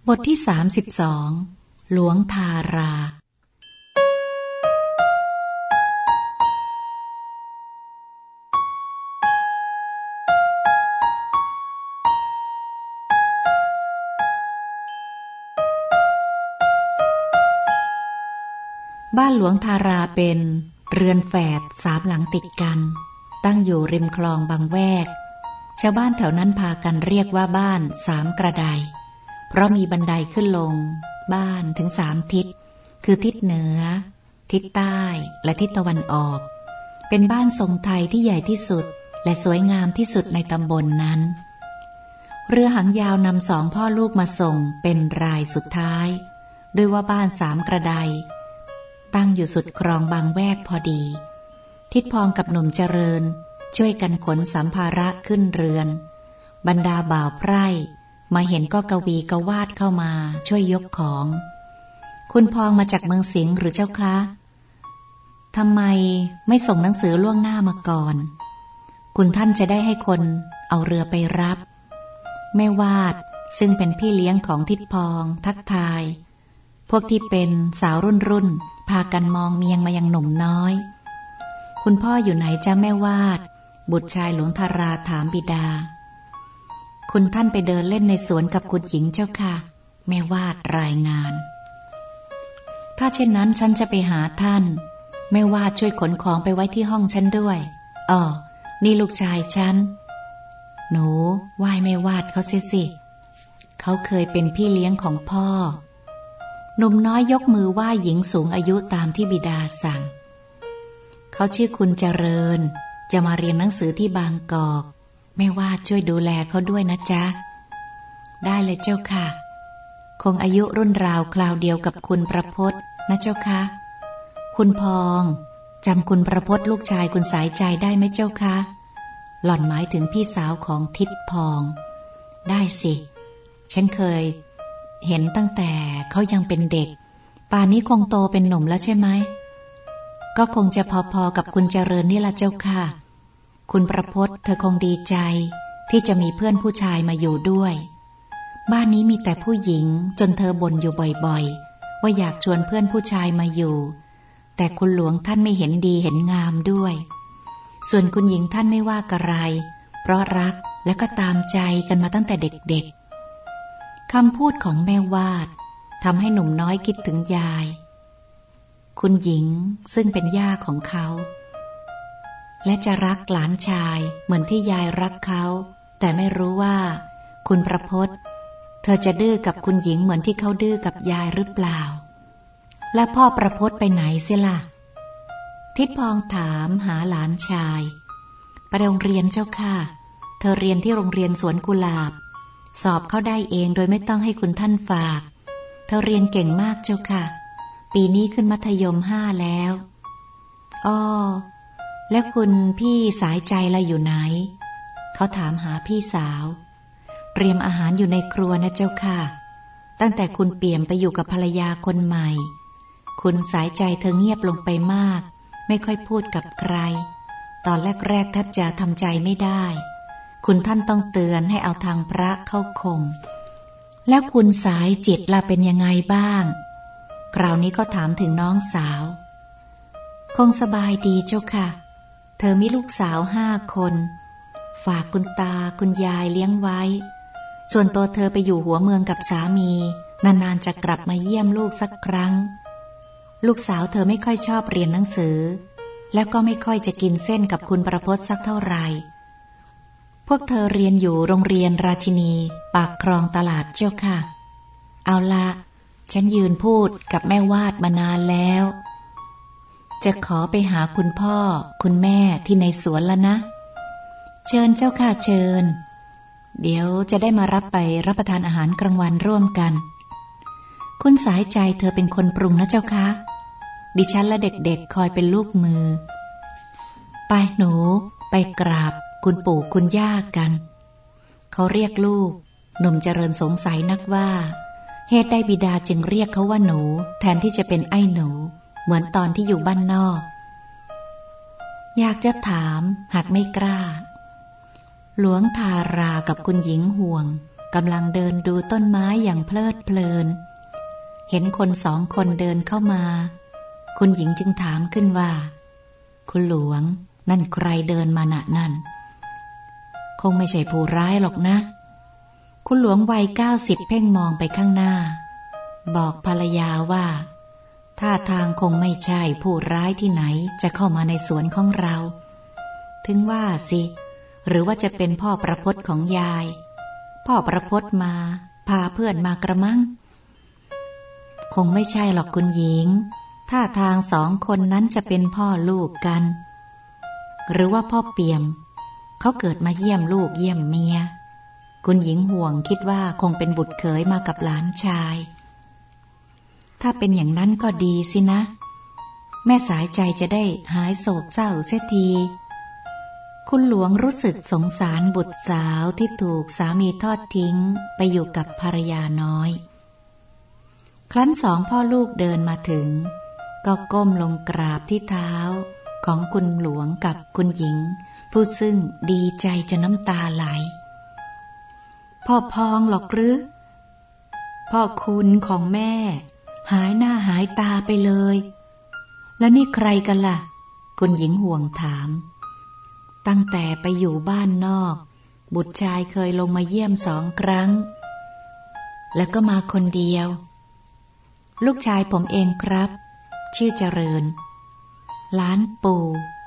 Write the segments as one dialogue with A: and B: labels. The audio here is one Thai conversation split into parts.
A: บทที่32หลวงทาราบ้านหลวงทาราเป็นเรือนแฝด3 หลังติดกันตั้งอยู่ริมคลองบางแวกชาวบ้านแถวนั้นพากันเรียกว่าบ้าน3 กระไดเพราะมีบันไดขึ้นลงบ้านถึง3 ทิศคือทิศเหนือทิศใต้และทิศตะวันออกเป็นบ้านทรงไทยที่ใหญ่ที่สุดและสวยงามที่สุดในตำบลนั้นเรือหางยาวนำ2 พ่อลูกมาส่งเป็นรายสุดท้ายด้วยว่าบ้าน3 กระไดตั้งอยู่สุดคลองบางแวกพอดีทิดพองกับหนุ่มเจริญช่วยกันขนสัมภาระขึ้นเรือนบรรดาบ่าวไพร่มาเห็นก็กวีกวาดเข้ามาช่วยยกของคุณพองมาจากเมืองสิงห์หรือเจ้าคะทำไมไม่ส่งหนังสือล่วงหน้ามาก่อนคุณท่านจะได้ให้คนเอาเรือไปรับแม่วาดซึ่งเป็นพี่เลี้ยงของทิดพองทักทายพวกที่เป็นสาวรุ่นพากันมองเมียงมายังหนุ่มน้อยคุณพ่ออยู่ไหนจ้าแม่วาดบุตรชายหลวงทาราถามบิดาคุณท่านไปเดินเล่นในสวนกับคุณหญิงเจ้าค่ะแม่วาดรายงานถ้าเช่นนั้นฉันจะไปหาท่านแม่วาดช่วยขนของไปไว้ที่ห้องฉันด้วยนี่ลูกชายฉันหนูไหว้แม่วาดเขาเสียสิเขาเคยเป็นพี่เลี้ยงของพ่อหนุ่มน้อยยกมือไหว้หญิงสูงอายุตามที่บิดาสั่งเขาชื่อคุณเจริญจะมาเรียนหนังสือที่บางกอกแม่วาดช่วยดูแลเขาด้วยนะจ๊ะได้เลยเจ้าค่ะคงอายุรุ่นราวคราวเดียวกับคุณประพจน์นะเจ้าค่ะคุณพองจำคุณประพจน์ลูกชายคุณสายใจได้ไหมเจ้าค่ะหล่อนหมายถึงพี่สาวของทิดพองได้สิฉันเคยเห็นตั้งแต่เขายังเป็นเด็กป่านนี้คงโตเป็นหนุ่มแล้วใช่ไหมก็คงจะพอๆกับคุณเจริญนี่ละเจ้าค่ะคุณประพจน์เธอคงดีใจที่จะมีเพื่อนผู้ชายมาอยู่ด้วยบ้านนี้มีแต่ผู้หญิงจนเธอบ่นอยู่บ่อยๆว่าอยากชวนเพื่อนผู้ชายมาอยู่แต่คุณหลวงท่านไม่เห็นดีเห็นงามด้วยส่วนคุณหญิงท่านไม่ว่ากระไรเพราะรักและก็ตามใจกันมาตั้งแต่เด็กๆคำพูดของแม่วาดทำให้หนุ่มน้อยคิดถึงยายคุณหญิงซึ่งเป็นย่าของเขาและจะรักหลานชายเหมือนที่ยายรักเขาแต่ไม่รู้ว่าคุณประพจน์เธอจะดื้อกับคุณหญิงเหมือนที่เขาดื้อกับยายหรือเปล่าและพ่อประพจน์ไปไหนเสียล่ะทิดพองถามหาหลานชายไปโรงเรียนเจ้าค่ะเธอเรียนที่โรงเรียนสวนกุหลาบสอบเข้าได้เองโดยไม่ต้องให้คุณท่านฝากเธอเรียนเก่งมากเจ้าค่ะปีนี้ขึ้นมัธยม5แล้วแล้วคุณพี่สายใจละอยู่ไหนเขาถามหาพี่สาวเตรียมอาหารอยู่ในครัวนะเจ้าค่ะตั้งแต่คุณเปี่ยมไปอยู่กับภรรยาคนใหม่คุณสายใจเธอเงียบลงไปมากไม่ค่อยพูดกับใครตอนแรกๆแทบจะทำใจไม่ได้คุณท่านต้องเตือนให้เอาทางพระเข้าข่มแล้วคุณสายจิตล่ะเป็นยังไงบ้างคราวนี้ก็ถามถึงน้องสาวคงสบายดีเจ้าค่ะเธอมีลูกสาว5 คนฝากคุณตาคุณยายเลี้ยงไว้ส่วนตัวเธอไปอยู่หัวเมืองกับสามีนานๆจะกลับมาเยี่ยมลูกสักครั้งลูกสาวเธอไม่ค่อยชอบเรียนหนังสือแล้วก็ไม่ค่อยจะกินเส้นกับคุณประพจน์สักเท่าไหร่พวกเธอเรียนอยู่โรงเรียนราชินีปากคลองตลาดเจ้าค่ะเอาละฉันยืนพูดกับแม่วาดมานานแล้วจะขอไปหาคุณพ่อคุณแม่ที่ในสวนแล้วนะเชิญเจ้าค่ะเชิญเดี๋ยวจะได้มารับไปรับประทานอาหารกลางวันร่วมกันคุณสายใจเธอเป็นคนปรุงนะเจ้าคะดิฉันและเด็กๆคอยเป็นลูกมือไปหนูไปกราบคุณปู่คุณย่ากันเขาเรียกลูกหนุ่มเจริญสงสัยนักว่าเหตุใดบิดาจึงเรียกเขาว่าหนูแทนที่จะเป็นไอ้หนูเหมือนตอนที่อยู่บ้านนอกอยากจะถามหากไม่กล้าหลวงทารากับคุณหญิงห่วงกกำลังเดินดูต้นไม้อย่างเพลิดเพลินเห็นคน2 คนเดินเข้ามาคุณหญิงจึงถามขึ้นว่าคุณหลวงนั่นใครเดินมาน่ะนั่นคงไม่ใช่ผู้ร้ายหรอกนะคุณหลวงวัย90เพ่งมองไปข้างหน้าบอกภรรยาว่าท่าทางคงไม่ใช่ผู้ร้ายที่ไหนจะเข้ามาในสวนของเราถึงว่าสิหรือว่าจะเป็นพ่อประพจน์ของยายพ่อประพจน์มาพาเพื่อนมากระมังคงไม่ใช่หรอกคุณหญิงท่าทาง2 คนนั้นจะเป็นพ่อลูกกันหรือว่าพ่อเปี่ยมเขาเกิดมาเยี่ยมลูกเยี่ยมเมียคุณหญิงห่วงคิดว่าคงเป็นบุตรเขยมากับหลานชายถ้าเป็นอย่างนั้นก็ดีสินะแม่สายใจจะได้หายโศกเศร้าเสียทีคุณหลวงรู้สึกสงสารบุตรสาวที่ถูกสามีทอดทิ้งไปอยู่กับภรรยาน้อยครั้น2 พ่อลูกเดินมาถึงก็ก้มลงกราบที่เท้าของคุณหลวงกับคุณหญิงผู้ซึ่งดีใจจนน้ำตาไหลพ่อพองหรอกหรือพ่อคุณของแม่หายหน้าหายตาไปเลยแล้วนี่ใครกันล่ะคุณหญิงห่วงถามตั้งแต่ไปอยู่บ้านนอกบุตรชายเคยลงมาเยี่ยม2 ครั้งแล้วก็มาคนเดียวลูกชายผมเองครับชื่อเจริญหลานปู่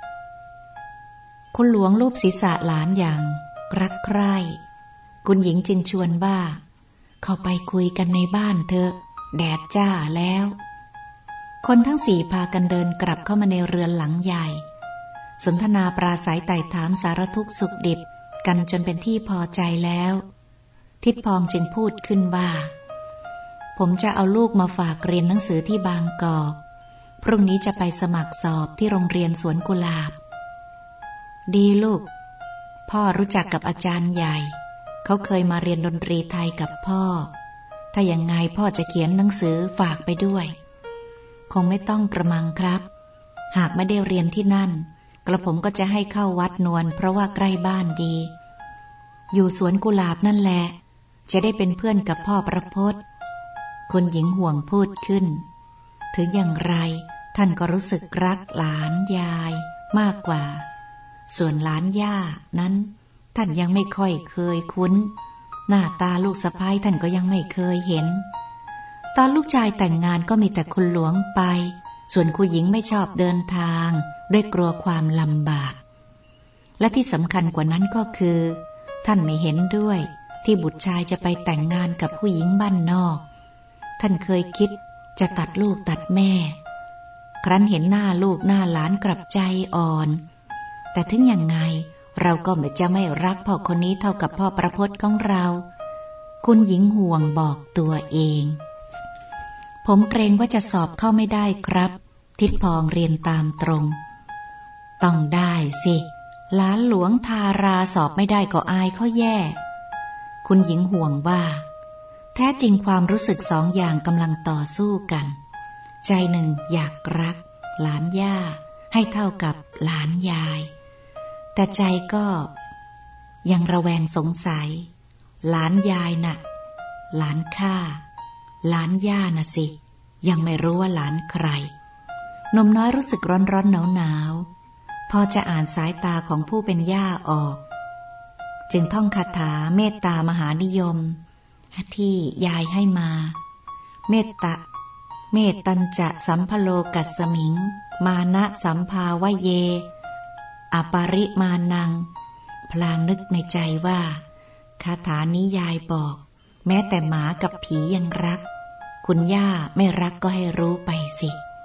A: คุณหลวงลูบศีรษะหลานอย่างรักใคร่คุณหญิงจึงชวนว่าเข้าไปคุยกันในบ้านเถอะแดดจ้าแล้วคนทั้ง4พากันเดินกลับเข้ามาในเรือนหลังใหญ่สนทนาปราศัยไต่ถามสารทุกข์สุขดิบกันจนเป็นที่พอใจแล้วทิดพองจึงพูดขึ้นว่าผมจะเอาลูกมาฝากเรียนหนังสือที่บางกอกพรุ่งนี้จะไปสมัครสอบที่โรงเรียนสวนกุหลาบดีลูกพ่อรู้จักกับอาจารย์ใหญ่เขาเคยมาเรียนดนตรีไทยกับพ่อถ้าอย่างไงพ่อจะเขียนหนังสือฝากไปด้วยคงไม่ต้องกระมังครับหากไม่ได้เรียนที่นั่นกระผมก็จะให้เข้าวัดนวลเพราะว่าใกล้บ้านดีอยู่สวนกุหลาบนั่นแหละจะได้เป็นเพื่อนกับพ่อประพจน์คุณหญิงห่วงพูดขึ้นถึงอย่างไรท่านก็รู้สึกรักหลานยายมากกว่าส่วนหลานย่านั้นท่านยังไม่ค่อยเคยคุ้นหน้าตาลูกสะใภ้ท่านก็ยังไม่เคยเห็นตอนลูกชายแต่งงานก็มีแต่คุณหลวงไปส่วนคุณหญิงไม่ชอบเดินทางด้วยกลัวความลำบากและที่สำคัญกว่านั้นก็คือท่านไม่เห็นด้วยที่บุตรชายจะไปแต่งงานกับผู้หญิงบ้านนอกท่านเคยคิดจะตัดลูกตัดแม่ครั้นเห็นหน้าลูกหน้าหลานกลับใจอ่อนแต่ถึงอย่างไงเราก็ไม่รักพ่อคนนี้เท่ากับพ่อประพจน์ของเราคุณหญิงห่วงบอกตัวเองผมเกรงว่าจะสอบเข้าไม่ได้ครับทิดพองเรียนตามตรงต้องได้สิหลานหลวงทาราสอบไม่ได้ก็อายเขาแย่คุณหญิงห่วงว่าแท้จริงความรู้สึก2 อย่างกำลังต่อสู้กันใจหนึ่งอยากรักหลานย่าให้เท่ากับหลานยายแต่ใจก็ยังระแวงสงสัยหลานยายน่ะหลานข้าหลานย่าน่ะสิยังไม่รู้ว่าหลานใครหนุ่มน้อยรู้สึกร้อนหนาวพอจะอ่านสายตาของผู้เป็นย่าออกจึงท่องคาถาเมตตามหานิยมที่ยายให้มาเมตตัญจะสัมภโลกัสสมิงมานะสัมภาวะเยอปาริมานังพลางนึกในใจว่าคาถานี้ยายบอกแม้แต่หมากับผียังรักคุณย่าไม่รักก็ให้รู้ไปสิ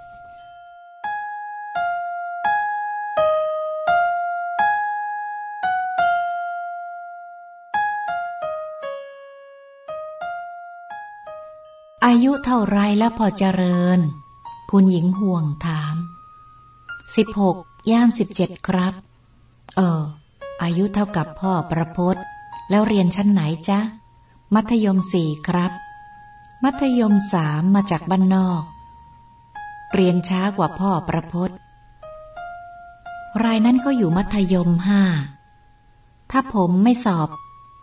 A: อายุเท่าไรแล้วพอเจริญคุณหญิงห่วงถาม16ย่าง17ครับอายุเท่ากับพ่อประพจน์แล้วเรียนชั้นไหนจ๊ะมัธยม4ครับมัธยม3มาจากบ้านนอกเรียนช้ากว่าพ่อประพจน์รายนั้นก็อยู่มัธยม5ถ้าผมไม่สอบตก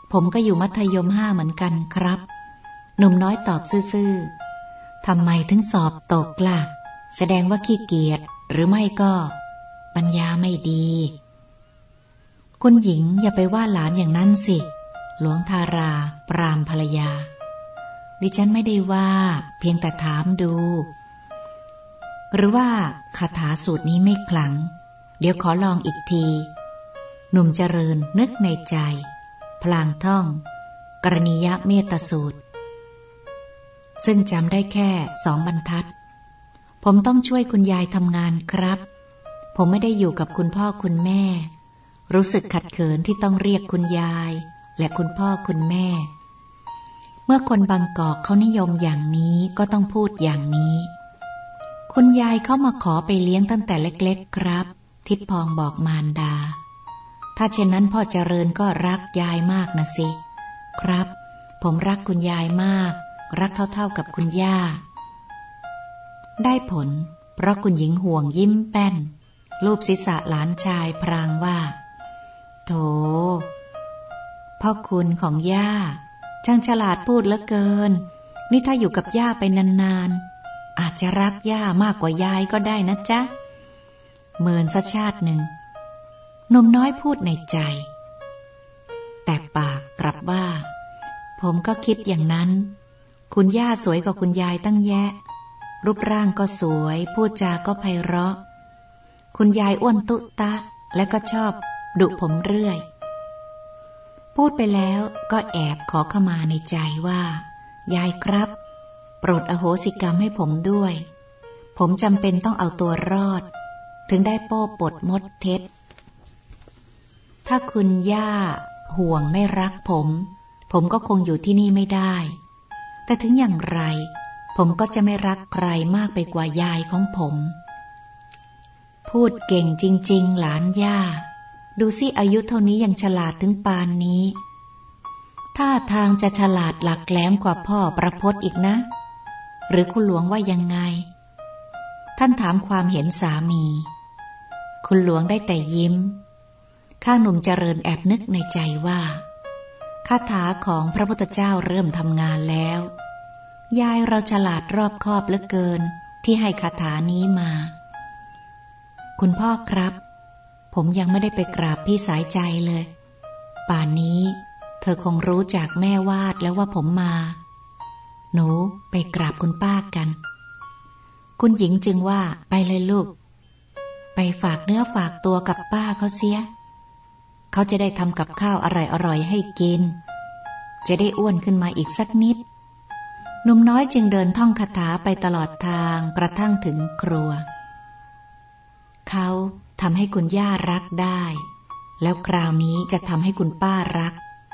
A: ผมก็อยู่มัธยม5เหมือนกันครับหนุ่มน้อยตอบซื่อๆทำไมถึงสอบตกล่ะแสดงว่าขี้เกียจหรือไม่ก็ปัญญาไม่ดีคุณหญิงอย่าไปว่าหลานอย่างนั้นสิหลวงทาราปรามภรรยาดิฉันไม่ได้ว่าเพียงแต่ถามดูหรือว่าคาถาสูตรนี้ไม่ขลังเดี๋ยวขอลองอีกทีหนุ่มเจริญนึกในใจพลางท่องกรณียเมตสูตรซึ่งจำได้แค่2 บรรทัดผมต้องช่วยคุณยายทำงานครับผมไม่ได้อยู่กับคุณพ่อคุณแม่รู้สึกขัดเขินที่ต้องเรียกคุณยายและคุณพ่อคุณแม่เมื่อคนบางกอกเขานิยมอย่างนี้ก็ต้องพูดอย่างนี้คุณยายเข้ามาขอไปเลี้ยงตั้งแต่เล็กๆครับทิดพองบอกมารดาถ้าเช่นนั้นพ่อเจริญก็รักยายมากนะสิครับผมรักคุณยายมากรักเท่าๆกับคุณย่าได้ผลเพราะคุณหญิงห่วงยิ้มแป้นรูปศีรษะหลานชายพรางว่าโธ่พ่อคุณของย่าช่างฉลาดพูดเหลือเกินนี่ถ้าอยู่กับย่าไปนานๆอาจจะรักย่ามากกว่ายายก็ได้นะจ๊ะเมินสักชาติหนึ่งหนุ่มน้อยพูดในใจแต่ปากกลับว่าผมก็คิดอย่างนั้นคุณย่าสวยกว่าคุณยายตั้งแยะรูปร่างก็สวยพูดจาก็ไพเราะคุณยายอ้วนตุตะและก็ชอบดุผมเรื่อยพูดไปแล้วก็แอบขอขมาในใจว่ายายครับโปรดอโหสิกรรมให้ผมด้วยผมจำเป็นต้องเอาตัวรอดถึงได้โป้ปดมดเท็จถ้าคุณย่าห่วงไม่รักผมก็คงอยู่ที่นี่ไม่ได้แต่ถึงอย่างไรผมก็จะไม่รักใครมากไปกว่ายายของผมพูดเก่งจริงๆหลานย่าดูสิอายุเท่านี้ยังฉลาดถึงปานนี้ท่าทางจะฉลาดหลักแหลมกว่าพ่อประพจน์อีกนะหรือคุณหลวงว่ายังไงท่านถามความเห็นสามีคุณหลวงได้แต่ยิ้มข้าหนุ่มเจริญแอบนึกในใจว่าคาถาของพระพุทธเจ้าเริ่มทำงานแล้วยายเราฉลาดรอบคอบเหลือเกินที่ให้คาถานี้มาคุณพ่อครับผมยังไม่ได้ไปกราบพี่สายใจเลยป่านนี้เธอคงรู้จากแม่วาดแล้วว่าผมมาหนูไปกราบคุณป้ากันคุณหญิงจึงว่าไปเลยลูกไปฝากเนื้อฝากตัวกับป้าเขาเสียเขาจะได้ทำกับข้าวอร่อยๆให้กินจะได้อ้วนขึ้นมาอีกสักนิดหนุ่มน้อยจึงเดินท่องคาถาไปตลอดทางกระทั่งถึงครัวเขาทำให้คุณย่ารักได้แล้วคราวนี้จะทำให้คุณป้ารัก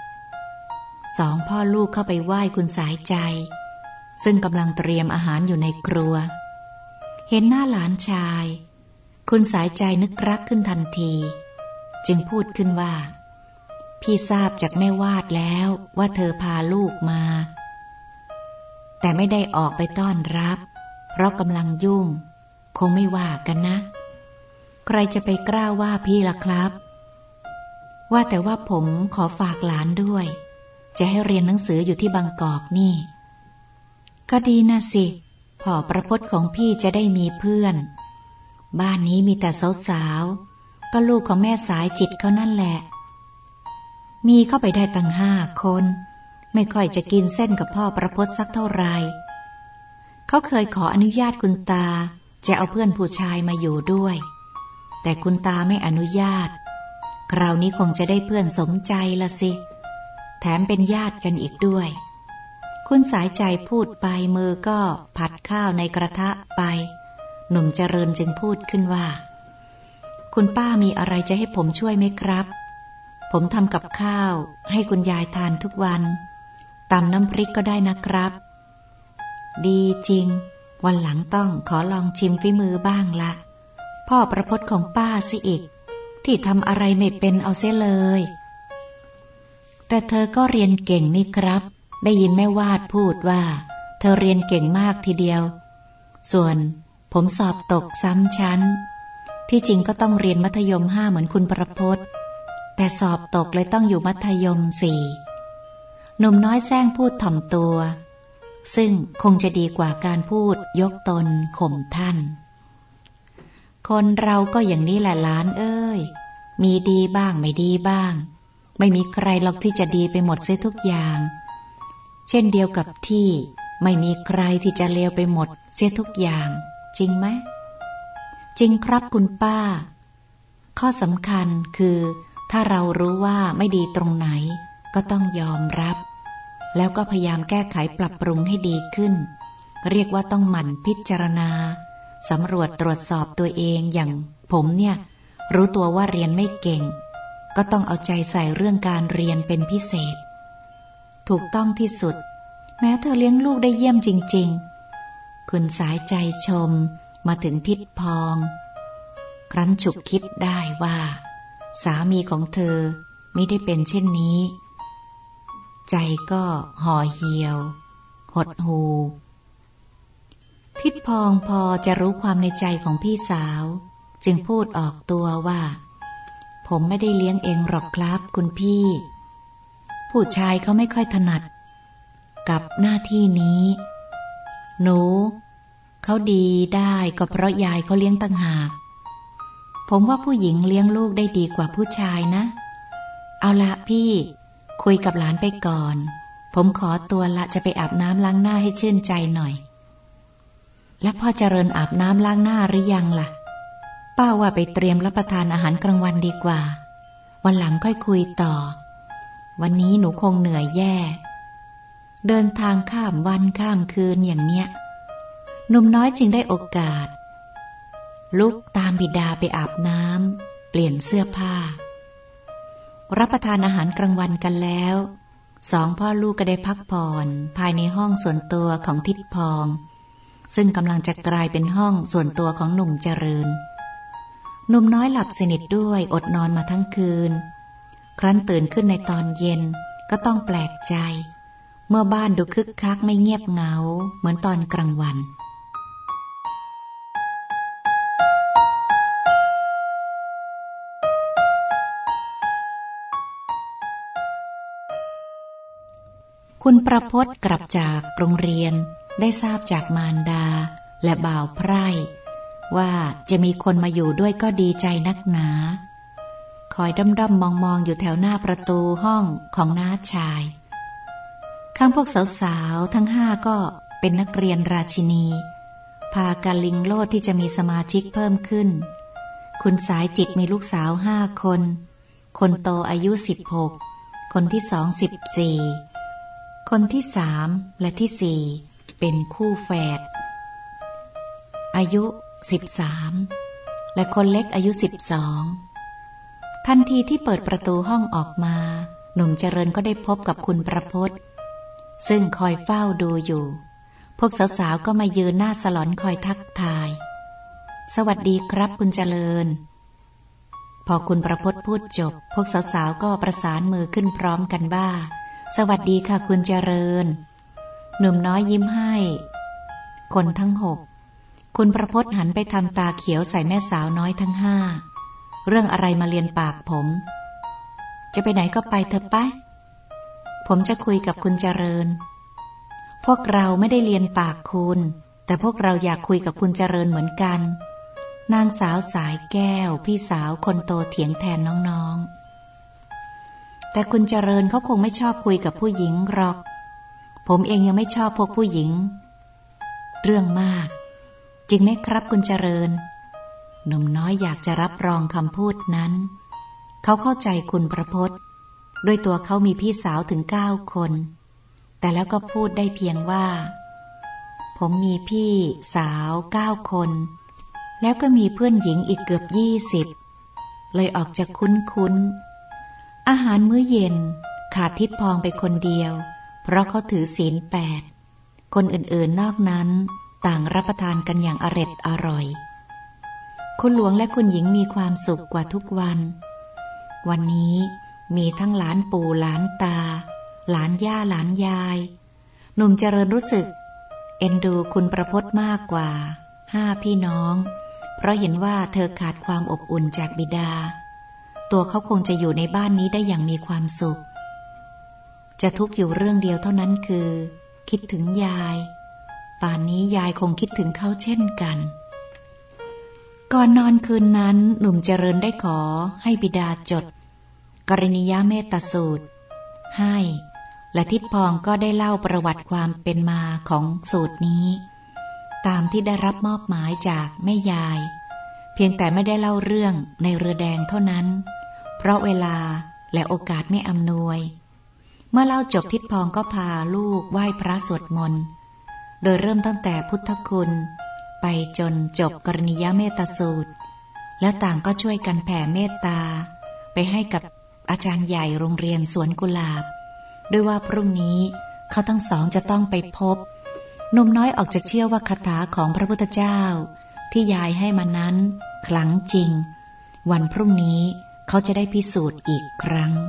A: 2 พ่อลูกเข้าไปไหว้คุณสายใจซึ่งกำลังเตรียมอาหารอยู่ในครัวเห็นหน้าหลานชายคุณสายใจนึกรักขึ้นทันทีจึงพูดขึ้นว่าพี่ทราบจากแม่วาดแล้วว่าเธอพาลูกมาแต่ไม่ได้ออกไปต้อนรับเพราะกำลังยุ่งคงไม่ว่ากันนะใครจะไปกล้าว่าพี่ล่ะครับว่าแต่ว่าผมขอฝากหลานด้วยจะให้เรียนหนังสืออยู่ที่บางกอกนี่ก็ดีนะสิพ่อประพจน์ของพี่จะได้มีเพื่อนบ้านนี้มีแต่สาวๆก็ลูกของแม่สายจิตเขานั่นแหละมีเข้าไปได้ตั้ง5 คนไม่ค่อยจะกินเส้นกับพ่อประพจน์สักเท่าไหร่เขาเคยขออนุญาตคุณตาจะเอาเพื่อนผู้ชายมาอยู่ด้วยแต่คุณตาไม่อนุญาตคราวนี้คงจะได้เพื่อนสมใจละสิแถมเป็นญาติกันอีกด้วยคุณสายใจพูดไปมือก็ผัดข้าวในกระทะไปหนุ่มเจริญจึงพูดขึ้นว่าคุณป้ามีอะไรจะให้ผมช่วยไหมครับผมทำกับข้าวให้คุณยายทานทุกวันตำน้ำพริกก็ได้นะครับดีจริงวันหลังต้องขอลองชิมฝีมือบ้างละพ่อประพจน์ของป้าสิอีกที่ทำอะไรไม่เป็นเอาเสียเลยแต่เธอก็เรียนเก่งนี่ครับได้ยินแม่วาดพูดว่าเธอเรียนเก่งมากทีเดียวส่วนผมสอบตกซ้ำชั้นที่จริงก็ต้องเรียนมัธยม5เหมือนคุณประพจน์แต่สอบตกเลยต้องอยู่มัธยม4 หนุ่มน้อยแซงพูดถ่อมตัวซึ่งคงจะดีกว่าการพูดยกตนข่มท่านคนเราก็อย่างนี้แหละหลานเอ้ยมีดีบ้างไม่ดีบ้างไม่มีใครหรอกที่จะดีไปหมดเสียทุกอย่างเช่นเดียวกับที่ไม่มีใครที่จะเลวไปหมดเสียทุกอย่างจริงไหมจริงครับคุณป้าข้อสำคัญคือถ้าเรารู้ว่าไม่ดีตรงไหนก็ต้องยอมรับแล้วก็พยายามแก้ไขปรับปรุงให้ดีขึ้นเรียกว่าต้องหมั่นพิจารณาสำรวจตรวจสอบตัวเองอย่างผมเนี่ยรู้ตัวว่าเรียนไม่เก่งก็ต้องเอาใจใส่เรื่องการเรียนเป็นพิเศษถูกต้องที่สุดแม้เธอเลี้ยงลูกได้เยี่ยมจริงๆคุณสายใจชมมาถึงทิดพองครั้นฉุกคิดได้ว่าสามีของเธอไม่ได้เป็นเช่นนี้ใจก็ห่อเหี่ยวหดหู่ทิดพองพอจะรู้ความในใจของพี่สาวจึงพูดออกตัวว่าผมไม่ได้เลี้ยงเองหรอกครับคุณพี่ผู้ชายเขาไม่ค่อยถนัดกับหน้าที่นี้หนูเขาดีได้ก็เพราะยายเขาเลี้ยงต่างหากผมว่าผู้หญิงเลี้ยงลูกได้ดีกว่าผู้ชายนะเอาละพี่คุยกับหลานไปก่อนผมขอตัวละจะไปอาบน้ำล้างหน้าให้ชื่นใจหน่อยแล้วพ่อเจริญอาบน้ำล้างหน้าหรือยังล่ะป้าว่าไปเตรียมรับประทานอาหารกลางวันดีกว่าวันหลังค่อยคุยต่อวันนี้หนูคงเหนื่อยแย่เดินทางข้ามวันข้ามคืนอย่างเนี้ยหนุ่มน้อยจึงได้โอกาสลุกตามบิดาไปอาบน้ำเปลี่ยนเสื้อผ้ารับประทานอาหารกลางวันกันแล้วสองพ่อลูกก็ได้พักผ่อนภายในห้องส่วนตัวของทิดพองซึ่งกำลังจะกลายเป็นห้องส่วนตัวของหนุ่มเจริญหนุ่มน้อยหลับสนิทด้วยอดนอนมาทั้งคืนครั้นตื่นขึ้นในตอนเย็นก็ต้องแปลกใจเมื่อบ้านดูคึกคักไม่เงียบเหงาเหมือนตอนกลางวันคุณประพจน์กลับจากโรงเรียนได้ทราบจากมารดาและบ่าวไพร่ว่าจะมีคนมาอยู่ด้วยก็ดีใจนักหนาคอยด้อมๆมองๆอยู่แถวหน้าประตูห้องของน้าชายข้างพวกสาวๆทั้ง5ก็เป็นนักเรียนราชินีพากันลิงโลดที่จะมีสมาชิกเพิ่มขึ้นคุณสายจิตมีลูกสาว5คนคนโตอายุ16คนที่2 14คนที่3และที่4เป็นคู่แฝดอายุ13และคนเล็กอายุ12ทันทีที่เปิดประตูห้องออกมาหนุ่มเจริญก็ได้พบกับคุณประพจน์ซึ่งคอยเฝ้าดูอยู่พวกสาวๆก็มายืนหน้าสลอนคอยทักทายสวัสดีครับคุณเจริญพอคุณประพจน์พูดจบพวกสาวๆก็ประสานมือขึ้นพร้อมกันว่าสวัสดีค่ะคุณเจริญหนุ่มน้อยยิ้มให้คนทั้ง6คุณประพจน์หันไปทำตาเขียวใส่แม่สาวน้อยทั้ง5เรื่องอะไรมาเลียนปากผมจะไปไหนก็ไปเถอะไปผมจะคุยกับคุณเจริญพวกเราไม่ได้เลียนปากคุณแต่พวกเราอยากคุยกับคุณเจริญเหมือนกันนางสาวสายแก้วพี่สาวคนโตเถียงแทนน้องๆแต่คุณเจริญเขาคงไม่ชอบคุยกับผู้หญิงหรอกผมเองยังไม่ชอบพวกผู้หญิงเรื่องมากจริงไหมครับคุณเจริญหนุ่มน้อยอยากจะรับรองคำพูดนั้นเขาเข้าใจคุณประพจน์ด้วยตัวเขามีพี่สาวถึง9คนแต่แล้วก็พูดได้เพียงว่าผมมีพี่สาว9คนแล้วก็มีเพื่อนหญิงอีกเกือบ20เลยออกจะคุ้นๆอาหารมื้อเย็นขาดทิดพองไปคนเดียวเพราะเขาถือศีล8คนอื่นๆนอกนั้นต่างรับประทานกันอย่างอร่อยคุณหลวงและคุณหญิงมีความสุขกว่าทุกวันวันนี้มีทั้งหลานปู่หลานตาหลานย่าหลานยายหนุ่มเจริญรู้สึกเอ็นดูคุณประพจน์มากกว่า5พี่น้องเพราะเห็นว่าเธอขาดความอบอุ่นจากบิดาตัวเขาคงจะอยู่ในบ้านนี้ได้อย่างมีความสุขจะทุกข์อยู่เรื่องเดียวเท่านั้นคือคิดถึงยายป่านนี้ยายคงคิดถึงเขาเช่นกันก่อนนอนคืนนั้นหนุ่มเจริญได้ขอให้บิดาจดกรณียเมตสูตรให้และทิดพองก็ได้เล่าประวัติความเป็นมาของสูตรนี้ตามที่ได้รับมอบหมายจากแม่ยายเพียงแต่ไม่ได้เล่าเรื่องในเรือแดงเท่านั้นเพราะเวลาและโอกาสไม่อำนวยเมื่อเล่าจบทิดพองก็พาลูกไหว้พระสวดมนต์โดยเริ่มตั้งแต่พุทธคุณไปจนจบกรณียเมตสูตรแล้วต่างก็ช่วยกันแผ่เมตตาไปให้กับอาจารย์ใหญ่โรงเรียนสวนกุหลาบด้วยว่าพรุ่งนี้เขาทั้งสองจะต้องไปพบหนุ่มน้อยออกจะเชื่อว่าคาถาของพระพุทธเจ้าที่ยายให้มานั้นขลังจริงวันพรุ่งนี้เขาจะได้พิสูจน์อีกครั้ง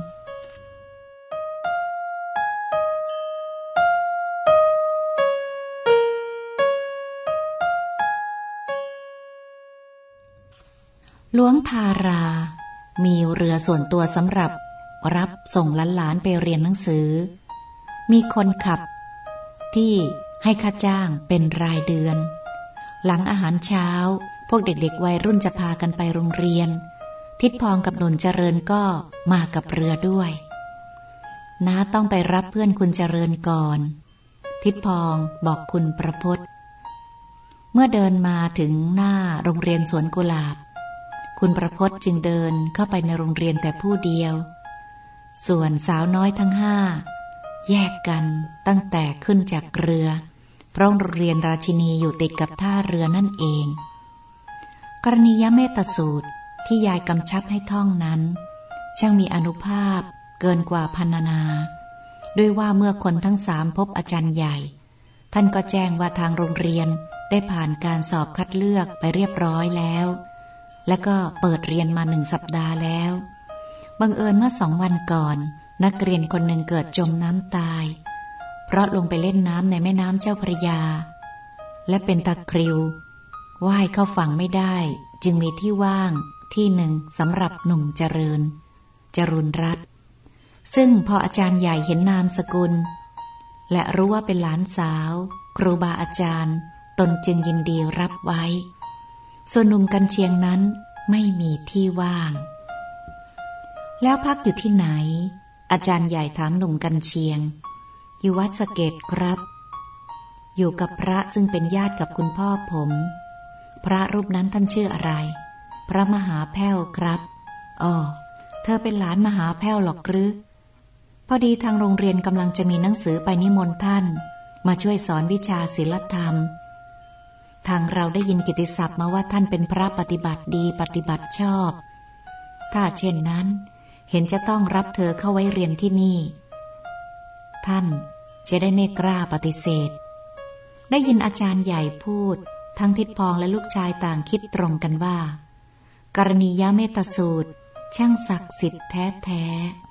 A: หลวงทารามีเรือส่วนตัวสำหรับรับส่งหลานๆไปเรียนหนังสือมีคนขับที่ให้ค่าจ้างเป็นรายเดือนหลังอาหารเช้าพวกเด็กๆวัยรุ่นจะพากันไปโรงเรียนทิดพองกับหนุนเจริญก็มากับเรือด้วยน้าต้องไปรับเพื่อนคุณเจริญก่อนทิดพองบอกคุณประพจน์เมื่อเดินมาถึงหน้าโรงเรียนสวนกุหลาบคุณประพจน์จึงเดินเข้าไปในโรงเรียนแต่ผู้เดียวส่วนสาวน้อยทั้งห้าแยกกันตั้งแต่ขึ้นจากเรือเพราะโรงเรียนราชินีอยู่ติดกับท่าเรือนั่นเองกรณียเมตสูตรที่ยายกำชับให้ท่องนั้นช่างมีอานุภาพเกินกว่าพรรณนาด้วยว่าเมื่อคนทั้งสามพบอาจารย์ใหญ่ท่านก็แจ้งว่าทางโรงเรียนได้ผ่านการสอบคัดเลือกไปเรียบร้อยแล้วและก็เปิดเรียนมา1 สัปดาห์แล้วบังเอิญเมื่อ2 วันก่อนนักเรียนคนหนึ่งเกิดจมน้ำตายเพราะลงไปเล่นน้ำในแม่น้ำเจ้าพระยาและเป็นตะคริวว่ายเข้าฝั่งไม่ได้จึงมีที่ว่างที่หนึ่งสำหรับหนุ่มเจริญจรุณรัตน์ซึ่งพออาจารย์ใหญ่เห็นนามสกุลและรู้ว่าเป็นหลานสาวครูบาอาจารย์ตนจึงยินดีรับไว้ส่วนหนุ่มกันเชียงนั้นไม่มีที่ว่างแล้วพักอยู่ที่ไหนอาจารย์ใหญ่ถามหนุ่มกันเชียงอยู่วัดสะเก็ดครับอยู่กับพระซึ่งเป็นญาติกับคุณพ่อผมพระรูปนั้นท่านชื่ออะไรพระมหาแพ้วครับอ๋อเธอเป็นหลานมหาแพ้วหรอกหรือพอดีทางโรงเรียนกำลังจะมีหนังสือไปนิมนต์ท่านมาช่วยสอนวิชาศีลธรรมทางเราได้ยินกิตติศัพท์มาว่าท่านเป็นพระปฏิบัติดีปฏิบัติชอบถ้าเช่นนั้นเห็นจะต้องรับเธอเข้าไว้เรียนที่นี่ท่านจะได้ไม่กล้าปฏิเสธได้ยินอาจารย์ใหญ่พูดทั้งทิดพองและลูกชายต่างคิดตรงกันว่ากรณียเมตสูตรช่างศักดิ์สิทธิ์แท้ๆ